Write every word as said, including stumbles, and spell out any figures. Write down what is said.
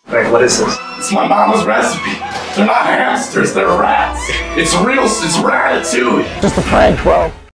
Wait, what is this? It's my mama's recipe. They're not hamsters, they're rats. It's real, it's ratatouille. Just a prank, bro.